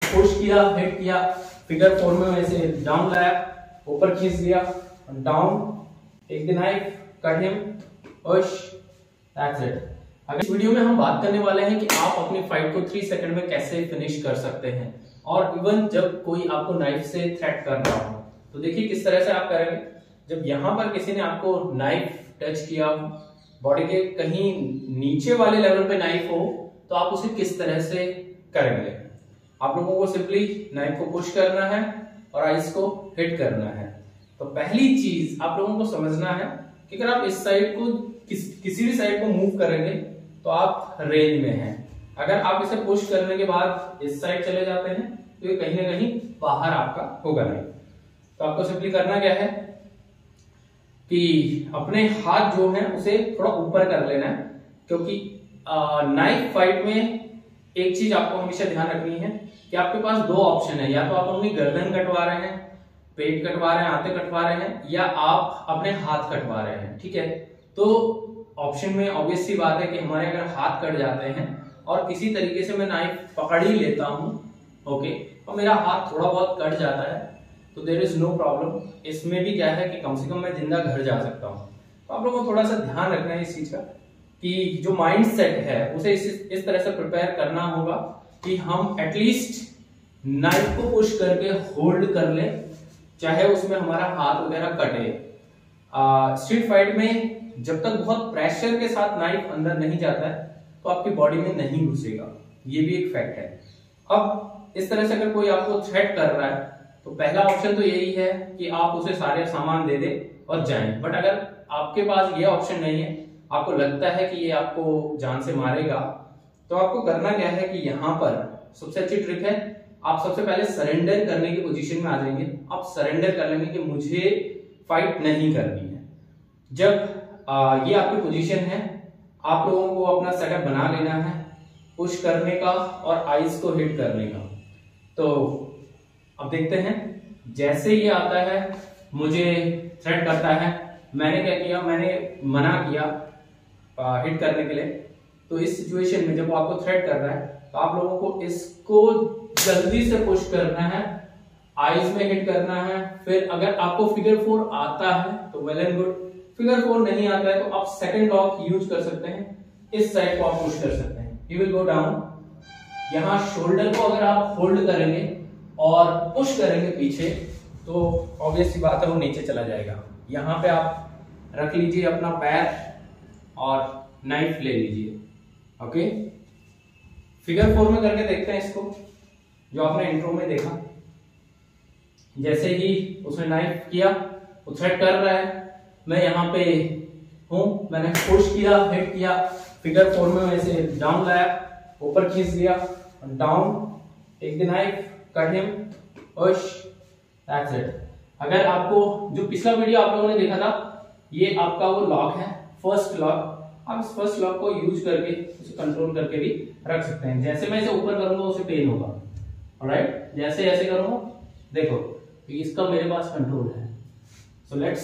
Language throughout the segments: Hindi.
पुश किया, हिट किया, फिगर 4 में वैसे डाउन लाया, ऊपर खींच दिया, down, take the knife, cut him, push, that's it. अगर इस वीडियो में हम बात करने वाले हैं कि आप अपनी फाइट को 3 सेकंड में कैसे फिनिश कर सकते हैं, और इवन जब कोई आपको नाइफ से थ्रेट कर रहा हो तो देखिए किस तरह से आप करेंगे। जब यहाँ पर किसी ने आपको नाइफ टच किया, बॉडी के कहीं नीचे वाले लेवल पे नाइफ हो, तो आप उसे किस तरह से करेंगे। आप लोगों को सिंपली नाइफ को पुश करना है और आइस को हिट करना है। तो पहली चीज आप लोगों को समझना है कि अगर आप इस साइड को किसी भी साइड को मूव करेंगे तो आप रेंज में हैं। अगर आप इसे पुश करने के बाद इस साइड चले जाते हैं तो ये कहीं ना कहीं बाहर आपका होगा नहीं। तो आपको सिंपली करना क्या है कि अपने हाथ जो है उसे थोड़ा ऊपर कर लेना है, क्योंकि नाइफ फाइट में एक चीज आपको हमेशा ध्यान रखनी है कि आपके पास 2 ऑप्शन है, या तो आप अपनी गर्दन कटवा रहे हैं, पेट कटवा रहे हैं, आंतें कटवा रहे हैं, या आप अपने हाथ कटवा रहे हैं। ठीक है, तो ऑप्शन में ऑब्वियस सी बात है कि हमारे अगर हाथ कट जाते हैं और किसी तरीके से मैं नाइफ पकड़ ही लेता हूं, ओके, और मेरा हाथ थोड़ा बहुत कट जाता है तो देयर इज नो प्रॉब्लम। इसमें भी क्या है कि कम से कम मैं जिंदा घर जा सकता हूं। तो आप लोगों को थोड़ा सा ध्यान रखना है इस चीज का कि जो माइंड सेट है उसे इस तरह से प्रिपेयर करना होगा कि हम एटलीस्ट नाइफ को पुश करके होल्ड कर ले, चाहे उसमें हमारा हाथ वगैरह कटे। स्ट्रीट फाइट में जब तक बहुत प्रेशर के साथ नाइफ अंदर नहीं जाता है तो आपकी बॉडी में नहीं घुसेगा, ये भी एक फैक्ट है। अब इस तरह से अगर कोई आपको थ्रेट कर रहा है तो पहला ऑप्शन तो यही है कि आप उसे सारे सामान दे दे और जाएं। बट अगर आपके पास ये ऑप्शन नहीं है, आपको लगता है कि ये आपको जान से मारेगा, तो आपको करना क्या है कि यहाँ पर सबसे अच्छी ट्रिक है, आप सबसे पहले सरेंडर करने की पोजीशन में आ जाएंगे। आप सरेंडर कर लेंगे कि मुझे फाइट नहीं करनी है। जब ये आपकी पोजीशन है, आप लोगों को अपना सेटअप बना लेना है, पुश करने का और आइस को हिट करने का। तो अब देखते हैं, जैसे ये आता है मुझे थ्रेट करता है, मैंने क्या किया, मैंने मना किया हिट करने के लिए। तो इस सिचुएशन में जब वो आपको थ्रेट कर रहा है तो आप लोगों को इसको जल्दी से पुश करना है, आइज में हिट करना है। फिर अगर आपको फिगर 4 आता है तो वेल एंड गुड, फिगर 4 नहीं आता है तो आप सेकंड लॉक यूज कर सकते हैं, इस साइड को आप पुश कर सकते हैं, ही विल गो डाउन। यहाँ शोल्डर को अगर आप होल्ड करेंगे और पुश करेंगे पीछे तो ऑब्वियस सी बात है वो नीचे चला जाएगा। यहाँ पे आप रख लीजिए अपना पैर और नाइफ ले लीजिए, ओके। फिगर 4 में करके देखते हैं इसको, जो आपने इंट्रो में देखा। जैसे ही उसने नाइफ किया, वो थ्रेट कर रहा है, मैं यहाँ पे हूं, मैंने पुश किया, हिट किया, फिगर 4 में वैसे डाउन लाया, ऊपर खींच दिया, down, take the knife, cut him, push, that's it. अगर आपको जो पिछला वीडियो आप लोगों ने देखा था, ये आपका वो लॉक है, फर्स्ट लॉक। आप इस फर्स्ट लॉक को यूज करके उसे कंट्रोल करके भी रख सकते हैं। जैसे मैं इसे ऊपर करूंगा उसे पेन होगा, ऑलराइट। जैसे ऐसे करूंगा, देखो इसका मेरे पास कंट्रोल है। So let's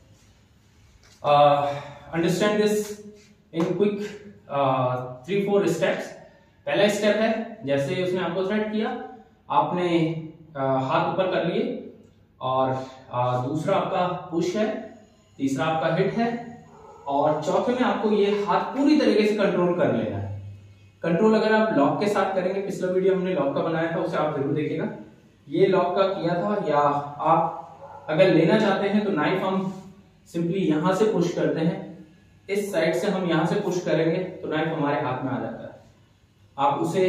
understand this in quick 3-4 steps. पहला स्टेप है, जैसे उसने आपको थ्रेट किया, आपने हाथ ऊपर कर लिए, और दूसरा आपका पुश है, तीसरा आपका हिट है, और चौथे में आपको ये हाथ पूरी तरीके से कंट्रोल कर लेना है। कंट्रोल अगर आप लॉक के साथ करेंगे, पिछला वीडियो हमने लॉक का बनाया था, उसे आप जरूर देखिएगा। ये लॉक का किया था, या आप अगर लेना चाहते हैं तो नाइफ हम सिंपली यहां से पुश करते हैं, इस साइड से हम यहां से पुश करेंगे तो नाइफ हमारे हाथ में आ जाता है। आप उसे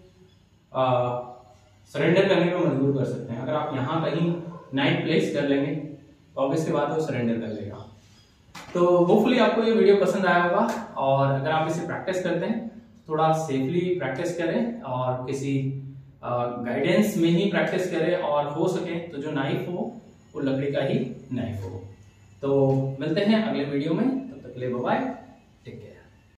सरेंडर करने में मजबूर कर सकते हैं। अगर आप यहां कहीं नाइफ प्लेस कर लेंगे तो ऑब्वियसली बात है वो सरेंडर कर लेगा। तो होपफुली आपको ये वीडियो पसंद आया होगा, और अगर आप इसे प्रैक्टिस करते हैं थोड़ा सेफली प्रैक्टिस करें और किसी गाइडेंस में ही प्रैक्टिस करें, और हो सके तो जो नाइफ हो वो लकड़ी का ही नाइफ हो। तो मिलते हैं अगले वीडियो में, तब तक के लिए बाय बाय।